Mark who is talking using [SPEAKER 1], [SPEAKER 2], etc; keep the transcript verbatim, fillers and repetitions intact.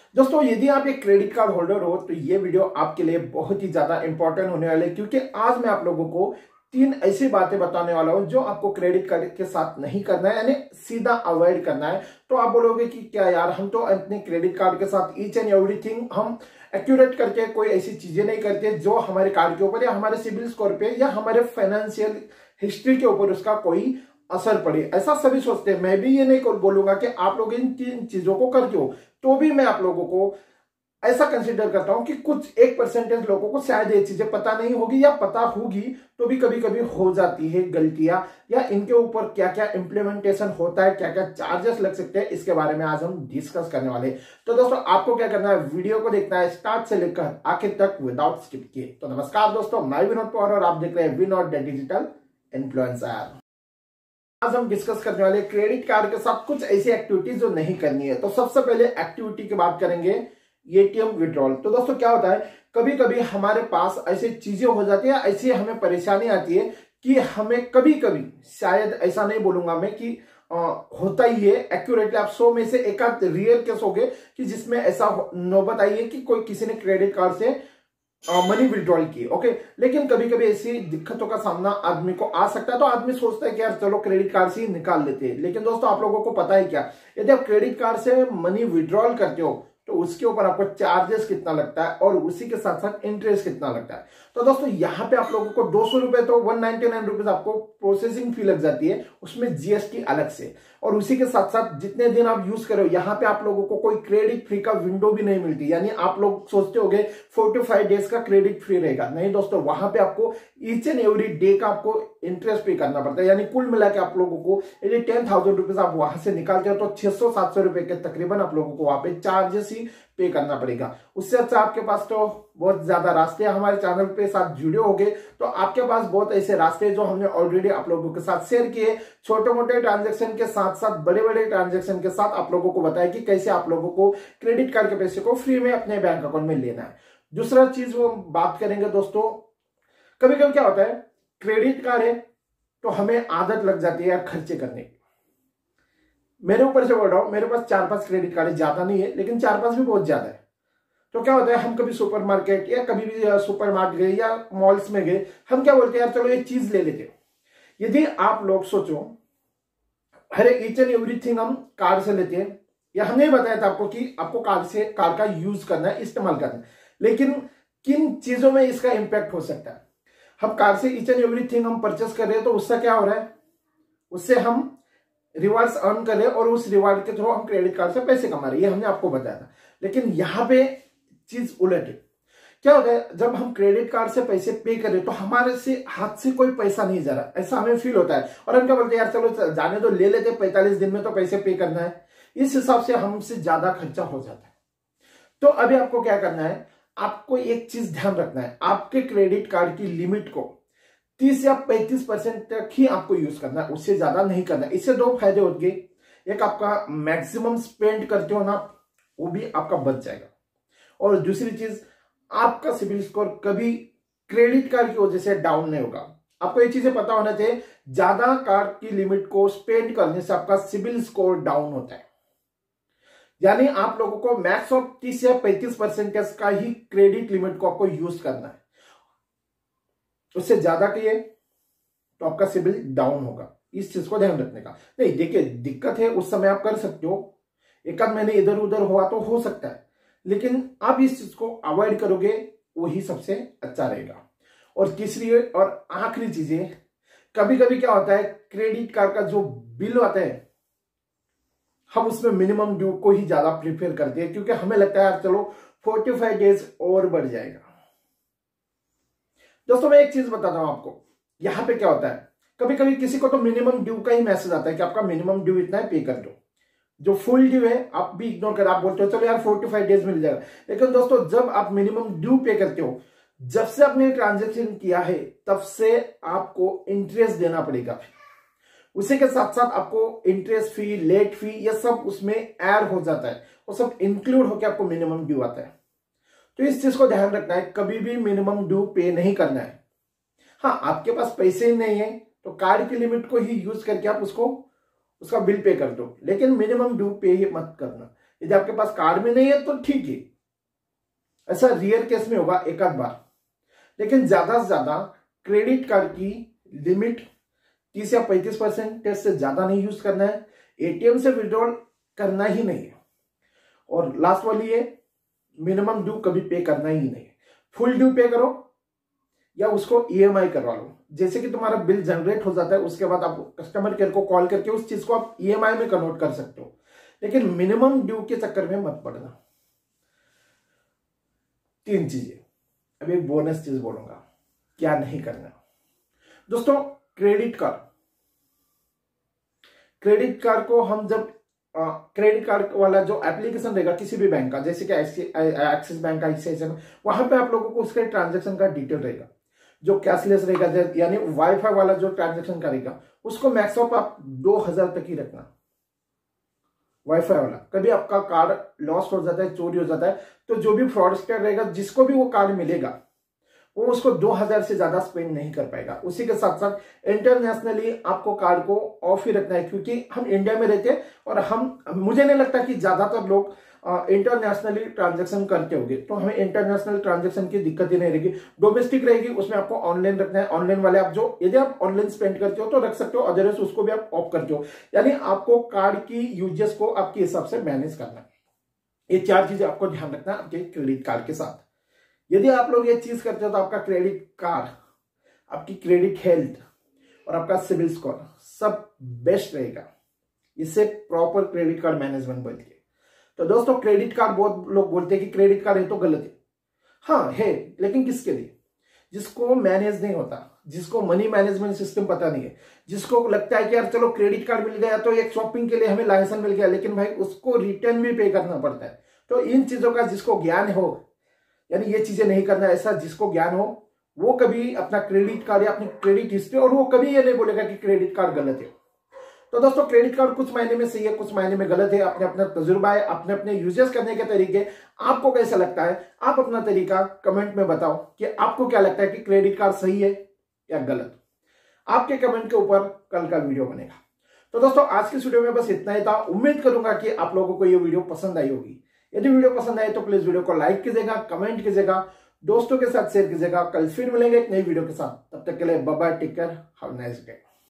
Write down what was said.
[SPEAKER 1] दोस्तों यदि आप एक क्रेडिट कार्ड होल्डर हो तो ये वीडियो आपके लिए बहुत ही ज्यादा इंपॉर्टेंट होने वाले है, क्योंकि आज मैं आप लोगों को तीन ऐसी बातें बताने वाला हूं जो आपको क्रेडिट कार्ड के साथ नहीं करना है, यानी सीधा अवॉइड करना है। तो आप बोलोगे कि क्या यार, हम तो अपने क्रेडिट कार्ड के साथ ईच एंड एवरीथिंग हम एक्यूरेट करके कोई ऐसी चीजें नहीं करते जो हमारे कार्ड के ऊपर या हमारे सिबिल स्कोर पे या हमारे फाइनेंशियल हिस्ट्री के ऊपर उसका कोई असर पड़े। ऐसा सभी सोचते हैं। मैं भी ये नहीं बोलूंगा कि आप लोग इन तीन चीजों को करते हो, तो भी मैं आप लोगों को ऐसा कंसीडर करता हूं कि कुछ एक परसेंटेज लोगों को शायद ये चीजें पता नहीं होगी, या पता होगी तो भी कभी कभी हो जाती है गलतियां, या इनके ऊपर क्या क्या इंप्लीमेंटेशन होता है, क्या क्या चार्जेस लग सकते हैं, इसके बारे में आज हम डिस्कस करने वाले हैं। तो दोस्तों आपको क्या करना है, वीडियो को देखना है स्टार्ट से लेकर आखिर तक विदाउट स्किप किए। तो नमस्कार दोस्तों, मैं विनोद पवार और आप देख रहे हैं विनोद द डिजिटल इन्फ्लुएंसर। आज हम डिस्कस करने वाले क्रेडिट कार्ड के साथ कुछ ऐसी एक्टिविटीज जो नहीं करनी है। तो सबसे पहले एक्टिविटी की बात करेंगे, एटीएम विड्रॉल। तो दोस्तों क्या होता है, कभी कभी हमारे पास ऐसी चीजें हो जाती है, ऐसी हमें परेशानी आती है कि हमें कभी कभी, शायद ऐसा नहीं बोलूंगा मैं कि आ, होता ही है एक्यूरेटली, आप सौ में से एक आध रियल केस हो गए कि जिसमें ऐसा नौबत आई है कि कोई किसी ने क्रेडिट कार्ड से मनी विड्रॉल की। ओके, लेकिन कभी कभी ऐसी दिक्कतों का सामना आदमी को आ सकता है, तो आदमी सोचता है कि यार चलो क्रेडिट कार्ड से ही निकाल लेते हैं। लेकिन दोस्तों आप लोगों को पता है क्या, यदि आप क्रेडिट कार्ड से मनी विड्रॉल करते हो तो उसके ऊपर आपको चार्जेस कितना लगता है और उसी के साथ साथ इंटरेस्ट कितना लगता है। तो दोस्तों यहाँ पे आप लोगों को दो सौ रुपए तो वन नाइनटी नाइन रुपीज आपको प्रोसेसिंग फी लग जाती है, उसमें जीएसटी अलग से, और उसी के साथ साथ जितने दिन आप यूज करो यहाँ पे आप लोगों को कोई क्रेडिट फ्री का विंडो भी नहीं मिलती। यानी आप लोग सोचते होंगे फोर्टी फाइव डेज का क्रेडिट फ्री रहेगा, नहीं दोस्तों, वहां पे आपको ईच एंड एवरी डे का आपको इंटरेस्ट पे करना पड़ता है। यानी कुल मिला के आप लोगों को यदि टेन थाउजेंड रुपीज आप वहां से निकालते हो तो छह सौ सात सौ रुपए के तकरीबन आप लोगों को वहां पे चार्जेस ही पे करना पड़ेगा। उससे अच्छा आपके पास तो बहुत ज्यादा रास्ते हमारे चैनल पे साथ जुड़े होंगे, तो आपके पास बहुत ऐसे रास्ते जो हमने ऑलरेडी आप लोगों के साथ शेयर किए, छोटे मोटे ट्रांजैक्शन के साथ साथ बड़े बड़े ट्रांजैक्शन के साथ आप लोगों को बताया कि कैसे आप लोगों को क्रेडिट कार्ड के पैसे को फ्री में अपने बैंक अकाउंट में लेना है। दूसरा चीज वो बात करेंगे दोस्तों, कभी कभी क्या होता है, क्रेडिट कार्ड है तो हमें आदत लग जाती है यार खर्चे करने की। मेरे ऊपर से बोल रहा हूं, मेरे पास चार पांच क्रेडिट कार्ड है, ज्यादा नहीं है लेकिन चार पांच भी बहुत ज्यादा है। तो क्या होता है, हम कभी सुपरमार्केट या कभी भी सुपरमार्केट गए या मॉल्स में गए, हम क्या बोलते हैं यार चलो ये चीज ले लेते हो। यदि आप लोग सोचो हर ईच एंड एवरीथिंग हम कार्ड से लेते हैं, या हमने बताया था आपको कि आपको कार्ड से कार्ड का यूज करना है, इस्तेमाल करना है, लेकिन किन चीजों में इसका इंपैक्ट हो सकता है। हम कार्ड से ईच एंड एवरीथिंग हम परचेस कर रहे हैं तो उससे क्या हो रहा है, उससे हम रिवार्ड्स अर्न कर रहे हैं और उस रिवार्ड के थ्रू हम क्रेडिट कार्ड से पैसे कमा रहे हैं, ये हमने आपको बताया था। लेकिन यहां पे चीज उलट है। क्या होता है, जब हम क्रेडिट कार्ड से पैसे पे करें तो हमारे से हाथ से कोई पैसा नहीं जा रहा, ऐसा हमें फील होता है, और हम क्या बोलते हैं यार चलो जाने तो ले लेते, पैंतालीस दिन में तो पैसे पे करना है, इस हिसाब से हमसे ज्यादा खर्चा हो जाता है। तो अभी आपको क्या करना है, आपको एक चीज ध्यान रखना है, आपके क्रेडिट कार्ड की लिमिट को तीस या पैंतीस परसेंट तक ही आपको यूज करना है, उससे ज्यादा नहीं करना है। इससे दो फायदे होंगे, एक आपका मैक्सिमम स्पेंड करते हो ना, वो भी आपका बच जाएगा, और दूसरी चीज आपका सिबिल स्कोर कभी क्रेडिट कार्ड की वजह से डाउन नहीं होगा। आपको ये चीजें पता होना चाहिए, ज्यादा कार्ड की लिमिट को स्पेंड करने से आपका सिबिल स्कोर डाउन होता है। यानी आप लोगों को मैक्स ऑफ तीस या पैंतीस परसेंटेज का ही क्रेडिट लिमिट को आपको यूज करना है, उससे ज्यादा किए तो आपका सिबिल डाउन होगा। इस चीज को ध्यान रखने का। नहीं देखिए, दिक्कत है उस समय आप कर सकते हो, एक आध महीने इधर उधर हुआ तो हो सकता है, लेकिन आप इस चीज को अवॉइड करोगे वही सबसे अच्छा रहेगा। और तीसरी और आखिरी चीज है, कभी कभी क्या होता है, क्रेडिट कार्ड का जो बिल आता है हम उसमें मिनिमम ड्यू को ही ज्यादा प्रीफर करते हैं, क्योंकि हमें लगता है यार चलो पैंतालीस डेज और बढ़ जाएगा। दोस्तों मैं एक चीज बताता हूं आपको, यहां पे क्या होता है, कभी कभी किसी को तो मिनिमम ड्यू का ही मैसेज आता है कि आपका मिनिमम ड्यू इतना है, पे कर दो। जो फुल ड्यू है आप भी इग्नोर कर, आप बोलते हो चलो यार पैंतालीस डेज मिल जाएगा। लेकिन दोस्तों जब आप मिनिमम ड्यू पे करते हो, जब से आपने ट्रांजैक्शन किया है तब से आपको इंटरेस्ट देना पड़ेगा, उसी के साथ साथ आपको इंटरेस्ट फी, लेट फी, ये सब उसमें ऐड हो जाता है, वो सब इंक्लूड होकर आपको मिनिमम ड्यू आता है। तो इस चीज को ध्यान रखना है, कभी भी मिनिमम ड्यू पे नहीं करना है। हाँ, आपके पास पैसे ही नहीं है तो कार्ड की लिमिट को ही यूज करके आप उसको उसका बिल पे कर दो, लेकिन मिनिमम ड्यू पे ही मत करना। यदि आपके पास कार्ड में नहीं है तो ठीक है, ऐसा रियर केस में होगा एक आध बार, लेकिन ज्यादा से ज्यादा क्रेडिट कार्ड की लिमिट तीस या पैंतीस परसेंट से ज्यादा नहीं यूज करना है, एटीएम से विड्रॉल करना ही नहीं है, और लास्ट वाली है मिनिमम ड्यू कभी पे करना ही नहीं है। फुल ड्यू पे करो या उसको ईएमआई करवा लो। जैसे कि तुम्हारा बिल जनरेट हो जाता है उसके बाद आप कस्टमर केयर को कॉल करके उस चीज को आप ईएमआई में कन्वर्ट कर सकते हो, लेकिन मिनिमम ड्यू के चक्कर में मत पड़ना। तीन चीजें, अब एक बोनस चीज बोलूंगा क्या नहीं करना। दोस्तों क्रेडिट कार्ड, क्रेडिट कार्ड को हम जब क्रेडिट कार्ड वाला जो एप्लीकेशन रहेगा किसी भी बैंक का, जैसे कि एक्सिस बैंक का, आईसीआईसीआई, वहां पे आप लोगों को उसके ट्रांजैक्शन का डिटेल रहेगा। जो कैशलेस रहेगा यानी वाईफाई वाला जो ट्रांजैक्शन करेगा उसको मैक्सिमम आप दो हजार तक ही रखना। वाईफाई वाला कभी आपका कार्ड लॉस्ट हो जाता है, चोरी हो जाता है, तो जो भी फ्रॉडस्टर रहेगा जिसको भी वो कार्ड मिलेगा वो उसको दो हजार से ज्यादा स्पेंड नहीं कर पाएगा। उसी के साथ साथ इंटरनेशनली आपको कार्ड को ऑफ ही रखना है, क्योंकि हम इंडिया में रहते हैं और हम मुझे नहीं लगता कि ज्यादातर लोग इंटरनेशनली ट्रांजैक्शन करते होंगे, तो हमें इंटरनेशनल ट्रांजैक्शन की दिक्कत ही नहीं रहेगी। डोमेस्टिक रहेगी उसमें आपको ऑनलाइन रखना है। ऑनलाइन वाले आप जो यदि आप ऑनलाइन स्पेंड करते हो तो रख सकते हो, अदरवाइज उसको भी आप ऑफ करते हो। यानी आपको कार्ड की यूजेस को आपके हिसाब से मैनेज करना है। ये चार चीजें आपको ध्यान रखना है आपके क्रेडिट कार्ड के साथ। यदि आप लोग ये चीज करते हो तो आपका क्रेडिट कार्ड, आपकी क्रेडिट हेल्थ और आपका सिविल स्कोर सब बेस्ट रहेगा। इससे प्रॉपर क्रेडिट कार्ड मैनेजमेंट बनती है। तो दोस्तों क्रेडिट कार्ड, बहुत लोग बोलते हैं कि क्रेडिट कार्ड है तो गलत है। हाँ है, लेकिन किसके लिए? जिसको मैनेज नहीं होता, जिसको मनी मैनेजमेंट सिस्टम पता नहीं है, जिसको लगता है कि यार चलो क्रेडिट कार्ड मिल गया तो एक शॉपिंग के लिए हमें लाइसेंस मिल गया, लेकिन भाई उसको रिटर्न भी पे करना पड़ता है। तो इन चीजों का जिसको ज्ञान हो, यानी ये चीजें नहीं करना, ऐसा जिसको ज्ञान हो वो कभी अपना क्रेडिट कार्ड या अपनी क्रेडिट हिस्ट्री, और वो कभी ये नहीं बोलेगा कि क्रेडिट कार्ड गलत है। तो दोस्तों क्रेडिट कार्ड कुछ महीने में सही है, कुछ महीने में गलत है। अपने अपना तजुर्बा है, अपने अपने यूजेस करने के तरीके। आपको कैसा लगता है? आप अपना तरीका कमेंट में बताओ कि आपको क्या लगता है कि क्रेडिट कार्ड सही है या गलत। आपके कमेंट के ऊपर कल का वीडियो बनेगा। तो दोस्तों आज की वीडियो में बस इतना ही था। उम्मीद करूंगा कि आप लोगों को ये वीडियो पसंद आई होगी। यदि वीडियो पसंद आए तो प्लीज वीडियो को लाइक कीजिएगा, कमेंट कीजिएगा, दोस्तों के साथ शेयर कीजिएगा। कल फिर मिलेंगे एक नई वीडियो के साथ। तब तक के लिए bye bye, take care, have a nice day.